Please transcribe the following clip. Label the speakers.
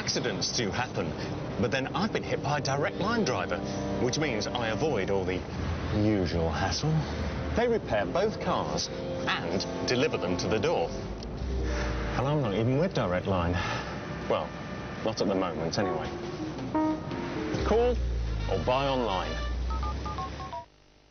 Speaker 1: accidents do happen, but then I've been hit by a direct line driver, which means I avoid all the usual hassle. They repair both cars and deliver them to the door. And I'm not even with Direct Line. Well, not at the moment, anyway. Call or buy online.